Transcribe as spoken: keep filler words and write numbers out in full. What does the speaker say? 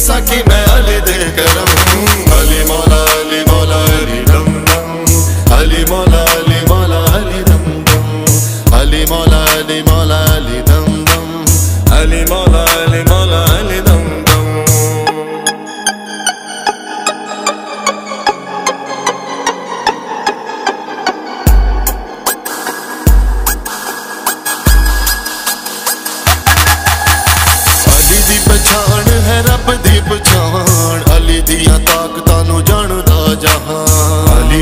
दसा कि मैं अली दे करम। अली मौला अली मौला अली दम दम, अली मौला अली मौला अली दम दम, अली मौला अली मौला अली दम दम, अली मौला अली मौला अली दम दम। अली दी पछाण है रब दी पछाण, अली दियां ताकत